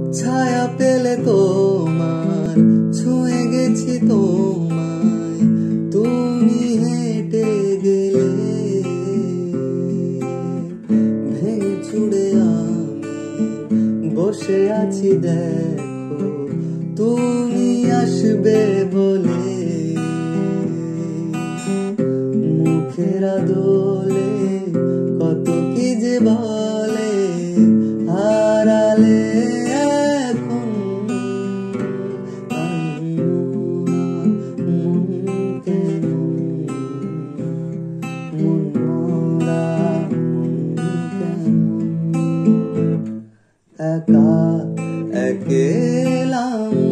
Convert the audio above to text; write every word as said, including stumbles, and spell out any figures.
ছায়া পেলে তোমার ছুঁয়ে গেছি তোমায়, তুমি হেঁটে গেলে ভেঙে চুড়ে আমি বসে আছি, দেখো তুমি আসবে বলে। মুখের আদলে কত কি যে বলে, হারালে এখন মন কেন, মন মরা মন কেন, একা একেলা